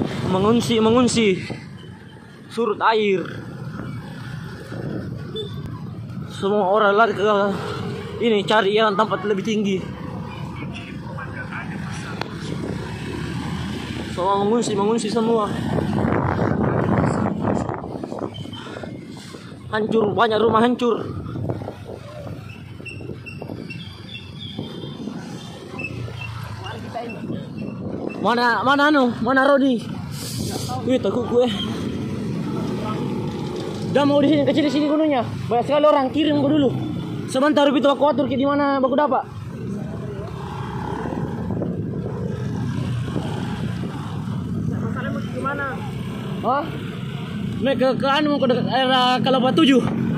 mengungsi surut air. Semua orang lari ke ini cari yang tempat lebih tinggi. Semua mengungsi semua. Hancur, banyak rumah hancur. Mana Rodi? Wih, takut gue. Udah mau di sini gunungnya. Banyak sekali orang, kirim gue dulu. Sebentar itu aku atur di mana baku dapat. Masalahnya mau gimana? Hah? Naik ke anu, ke daerah Kalapa 7.